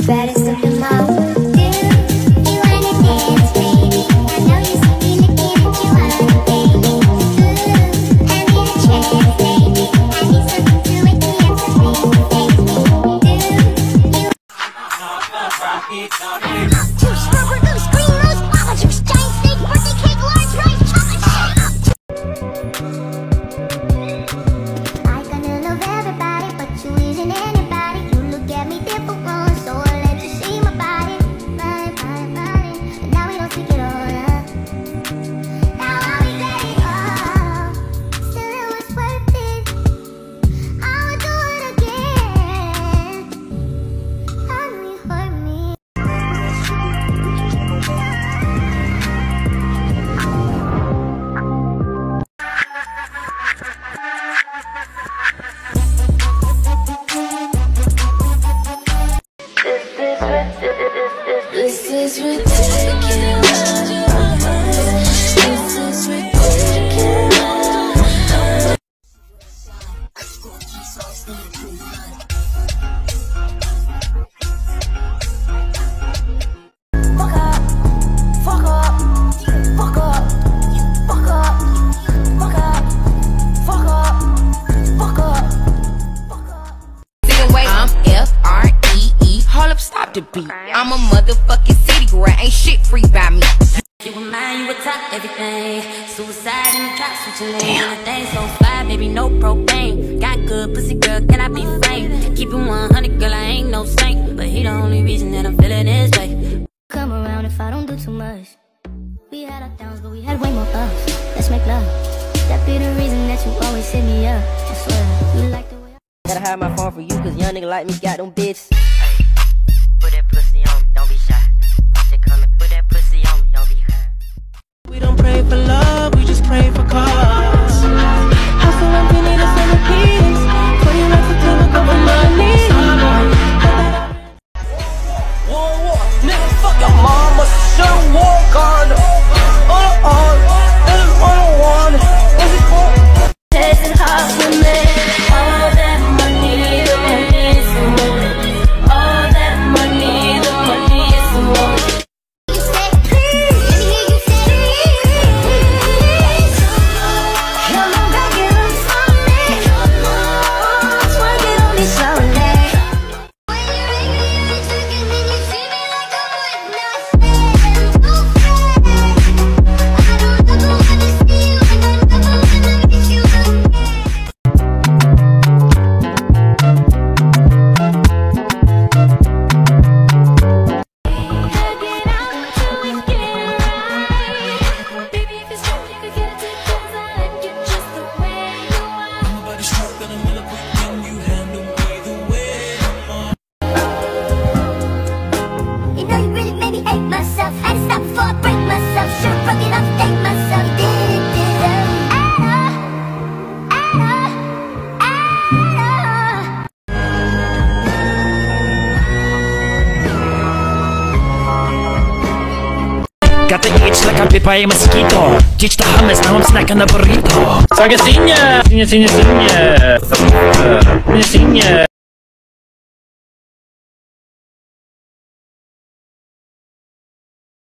Better something more. Do you wanna dance, baby? I know you see me looking at you on a daily. Ooh, I need a chance, baby. I need something to wake me up to make me face me. Two strawberry goose, green rose, guava juice, giant steak, birthday cake, large rice, chocolate shake. I gonna love everybody, but you isn't anybody. You look at me different, so I let you see my body. And now we don't speak it all up. Now I regret it all. Still it was worth it. I would do it again. I know you hurt me. This is ridiculous. This is ridiculous. Fuck up, fuck up, fuck up, fuck up, fuck up, fuck up, fuck up, fuck up. I'm F-R-E-E. Hold up, stop the beat. I'm a motherfucking city girl, ain't shit free by me. You were mine, you would top everything. Suicide in the drop, switching lanes. Things so fly, baby, no propane. Got good pussy, girl, can I be frank? Keep it 100, girl, I ain't no saint. But he the only reason that I'm feeling this way. Come around if I don't do too much. We had our downs, but we had way more ups. Let's make love. That be the reason that you always hit me up. I swear, you like the way I Gotta hide my phone for you, cause young nigga like me got them bitches. Put that pussy on me, don't be shy. They come and put that pussy on me, don't be high. We don't pray for love, we just pray for cause. Hustle and we need a centerpiece. 20 racks of time ago with money. Whoa, nigga, fuck your mama, should've walked on. This is what I wanted. Is it cool? Chasing hard with me. All that money, the money is so much. All that money, the money is so much. You say please, let me hear you say please. Come on, back it up for me. Twerk it on me slowly. When you're angry, you're twerking, then you treat me like I'm with nothing. No fair. I don't ever wanna see you, and I never wanna get you again. You know you really made me hate myself. Had to stop before I break myself. Should've broke it off to thank myself. You didn't deserve at all, at all, at all. Got the itch like I'm bit by a mosquito. Teach the hummus, now I'm snacking a burrito. Saga Sinya! Sinya, Sinya, Sinya. Sinya, Sinya.